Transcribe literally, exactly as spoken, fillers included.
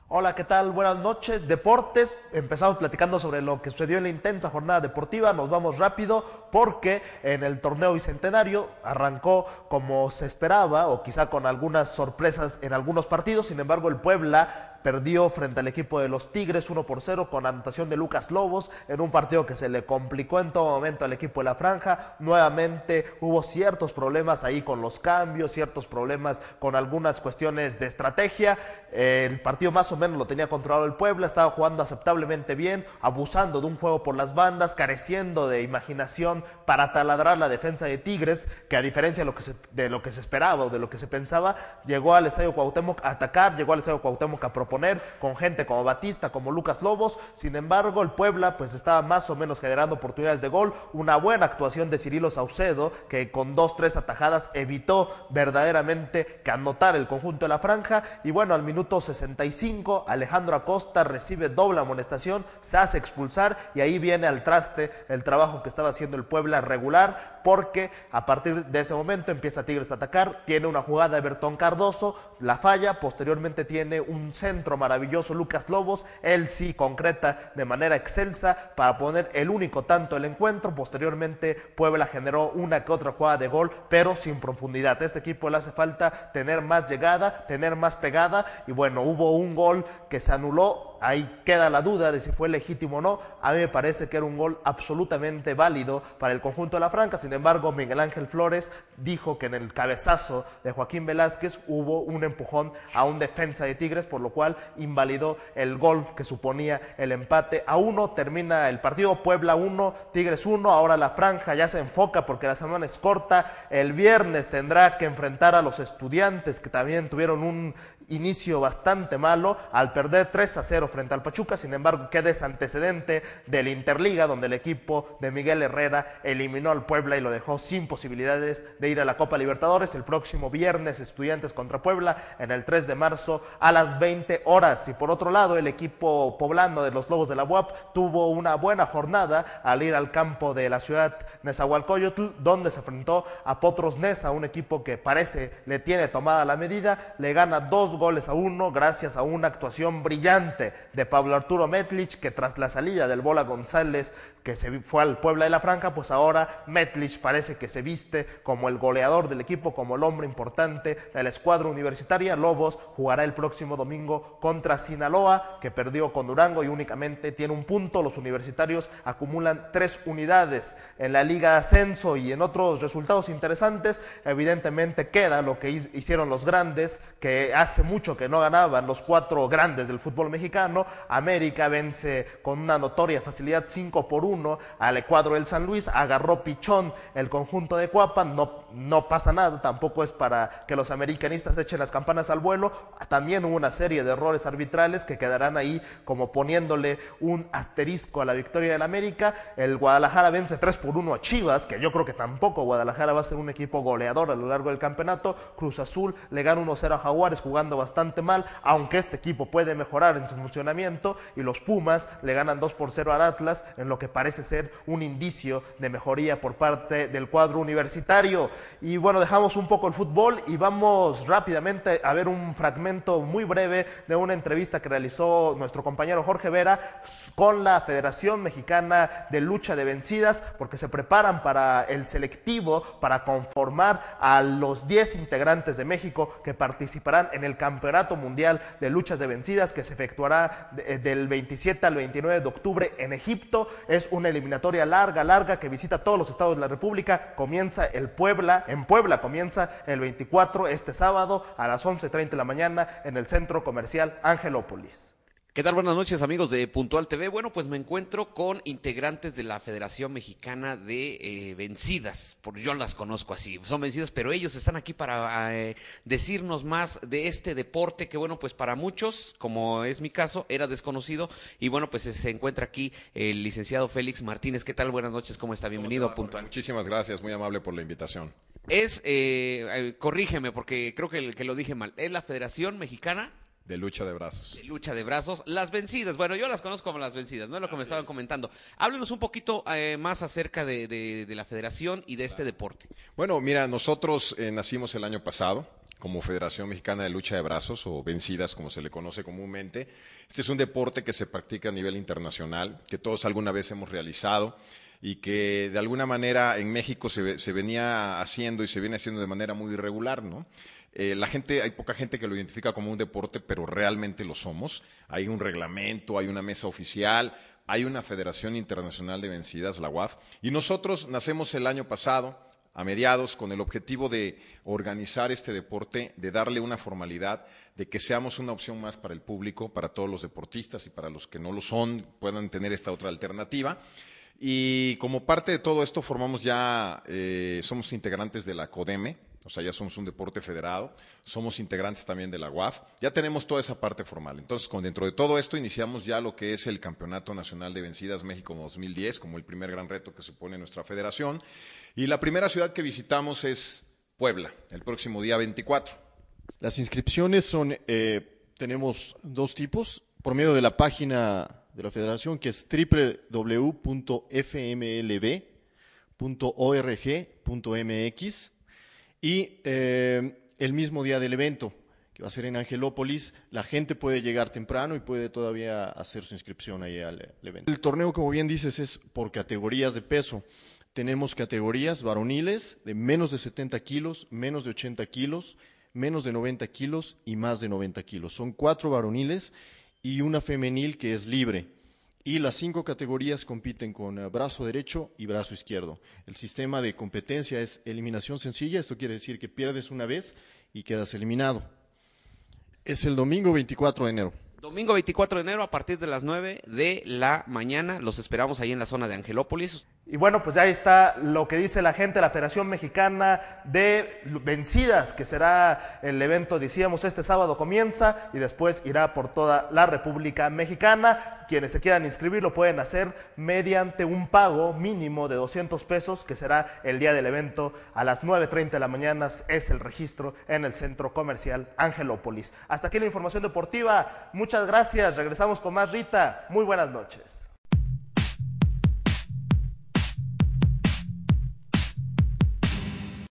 Hola, ¿qué tal? Buenas noches. Deportes. Empezamos platicando sobre lo que sucedió en la intensa jornada deportiva. Nos vamos rápido porque en el torneo bicentenario arrancó como se esperaba o quizá con algunas sorpresas en algunos partidos. Sin embargo, el Puebla perdió frente al equipo de los Tigres uno por cero con anotación de Lucas Lobos en un partido que se le complicó en todo momento al equipo de la Franja. Nuevamente hubo ciertos problemas ahí con los cambios, ciertos problemas con algunas cuestiones de estrategia. Eh, el partido más o menos lo tenía controlado el Puebla, estaba jugando aceptablemente bien, abusando de un juego por las bandas, careciendo de imaginación para taladrar la defensa de Tigres, que a diferencia de lo que se, de lo que se esperaba o de lo que se pensaba, llegó al Estadio Cuauhtémoc a atacar, llegó al Estadio Cuauhtémoc a proponer con gente como Batista, como Lucas Lobos. Sin embargo, el Puebla pues estaba más o menos generando oportunidades de gol, una buena actuación de Cirilo Saucedo, que con dos, tres atajadas evitó verdaderamente que anotara el conjunto de la Franja. Y bueno, al minuto sesenta y cinco, Alejandro Acosta recibe doble amonestación, se hace expulsar y ahí viene al traste el trabajo que estaba haciendo el Puebla regular, porque a partir de ese momento empieza Tigres a atacar, tiene una jugada de Bertón Cardoso, la falla, posteriormente tiene un centro maravilloso Lucas Lobos, él sí concreta de manera excelsa para poner el único tanto del encuentro. Posteriormente Puebla generó una que otra jugada de gol, pero sin profundidad. A este equipo le hace falta tener más llegada, tener más pegada, y bueno, hubo un gol que se anuló. Ahí queda la duda de si fue legítimo o no. A mí me parece que era un gol absolutamente válido para el conjunto de la Franja. Sin embargo, Miguel Ángel Flores dijo que en el cabezazo de Joaquín Velázquez hubo un empujón a un defensa de Tigres, por lo cual invalidó el gol que suponía el empate a uno. Termina el partido, Puebla uno, Tigres uno. Ahora la Franja ya se enfoca porque la semana es corta. El viernes tendrá que enfrentar a los Estudiantes, que también tuvieron un inicio bastante malo al perder tres a cero frente al Pachuca. Sin embargo, queda ese antecedente de la Interliga, donde el equipo de Miguel Herrera eliminó al Puebla y lo dejó sin posibilidades de ir a la Copa Libertadores. El próximo viernes, Estudiantes contra Puebla en el tres de marzo a las veinte horas. Y por otro lado, el equipo poblano de los Lobos de la U A P tuvo una buena jornada al ir al campo de la ciudad Nezahualcóyotl, donde se enfrentó a Potros Neza, un equipo que parece le tiene tomada la medida. Le gana dos goles a uno gracias a una actuación brillante de Pablo Arturo Metlich, que tras la salida del Bola González, que se fue al Puebla de la Franja, pues ahora Metlich parece que se viste como el goleador del equipo, como el hombre importante de la escuadra universitaria. Lobos jugará el próximo domingo contra Sinaloa, que perdió con Durango y únicamente tiene un punto. Los universitarios acumulan tres unidades en la Liga de Ascenso. Y en otros resultados interesantes, evidentemente queda lo que hicieron los grandes, que hace mucho que no ganaban los cuatro grandes del fútbol mexicano. América vence con una notoria facilidad cinco por uno al cuadro del San Luis, agarró pichón el conjunto de Cuapa. No, no pasa nada, tampoco es para que los americanistas echen las campanas al vuelo. También hubo una serie de errores arbitrales que quedarán ahí como poniéndole un asterisco a la victoria del América. El Guadalajara vence tres por uno a Chivas, que yo creo que tampoco Guadalajara va a ser un equipo goleador a lo largo del campeonato. Cruz Azul le gana uno cero a Jaguares jugando bastante mal, aunque este equipo puede mejorar en su funcionamiento. Y los Pumas le ganan dos por cero al Atlas, en lo que parece ser un indicio de mejoría por parte del cuadro universitario. Y bueno, dejamos un poco el fútbol y vamos rápidamente a ver un fragmento muy breve de una entrevista que realizó nuestro compañero Jorge Vera con la Federación Mexicana de Lucha de Vencidas, porque se preparan para el selectivo para conformar a los diez integrantes de México que participarán en el Campeonato Mundial de Luchas de Vencidas, que se efectuará de, del veintisiete al veintinueve de octubre en Egipto. Es una eliminatoria larga, larga, que visita todos los estados de la República. Comienza el Puebla, en Puebla comienza el veinticuatro, este sábado a las once treinta de la mañana en el Centro Comercial Angelópolis. ¿Qué tal? Buenas noches, amigos de Puntual T V. Bueno, pues me encuentro con integrantes de la Federación Mexicana de eh, Vencidas, porque yo las conozco así, son vencidas, pero ellos están aquí para eh, decirnos más de este deporte que, bueno, pues para muchos, como es mi caso, era desconocido. Y bueno, pues se encuentra aquí el licenciado Félix Martínez. ¿Qué tal? Buenas noches, ¿cómo está? Bienvenido a Puntual. Muchísimas gracias, muy amable por la invitación. Es, eh, eh, corrígeme, porque creo que, que lo dije mal, ¿es la Federación Mexicana de lucha de brazos? De lucha de brazos, las vencidas. Bueno, yo las conozco como las vencidas, no es lo que me estaban comentando. Háblenos un poquito eh, más acerca de, de, de la federación y de este deporte. Bueno, mira, nosotros eh, nacimos el año pasado como Federación Mexicana de Lucha de Brazos, o Vencidas como se le conoce comúnmente. Este es un deporte que se practica a nivel internacional, que todos alguna vez hemos realizado y que de alguna manera en México se, se venía haciendo y se viene haciendo de manera muy irregular, ¿no? Eh, la gente, hay poca gente que lo identifica como un deporte, pero realmente lo somos. Hay un reglamento, hay una mesa oficial, hay una Federación Internacional de Vencidas, la U A F, y nosotros nacemos el año pasado, a mediados, con el objetivo de organizar este deporte, de darle una formalidad, de que seamos una opción más para el público, para todos los deportistas y para los que no lo son, puedan tener esta otra alternativa. Y como parte de todo esto formamos ya, eh, somos integrantes de la CODEME, o sea, ya somos un deporte federado, somos integrantes también de la U A F, ya tenemos toda esa parte formal. Entonces, con, dentro de todo esto, iniciamos ya lo que es el Campeonato Nacional de Vencidas México dos mil diez, como el primer gran reto que se pone en nuestra federación. Y la primera ciudad que visitamos es Puebla, el próximo día veinticuatro. Las inscripciones son, eh, tenemos dos tipos, por medio de la página de la federación, que es doble u doble u doble u punto f m l b punto org punto m x, y eh, el mismo día del evento, que va a ser en Angelópolis, la gente puede llegar temprano y puede todavía hacer su inscripción ahí al, al evento. El torneo, como bien dices, es por categorías de peso. Tenemos categorías varoniles de menos de setenta kilos, menos de ochenta kilos, menos de noventa kilos y más de noventa kilos. Son cuatro varoniles y una femenil que es libre. Y las cinco categorías compiten con uh, brazo derecho y brazo izquierdo. El sistema de competencia es eliminación sencilla, esto quiere decir que pierdes una vez y quedas eliminado. Es el domingo veinticuatro de enero. Domingo veinticuatro de enero a partir de las nueve de la mañana. Los esperamos ahí en la zona de Angelópolis. Y bueno, pues ya ahí está lo que dice la gente de la Federación Mexicana de Vencidas, que será el evento, decíamos, este sábado comienza y después irá por toda la República Mexicana. Quienes se quieran inscribir lo pueden hacer mediante un pago mínimo de doscientos pesos, que será el día del evento a las nueve treinta de la mañana, es el registro en el Centro Comercial Angelópolis. Hasta aquí la información deportiva. Muchas gracias. Regresamos con más, Rita. Muy buenas noches.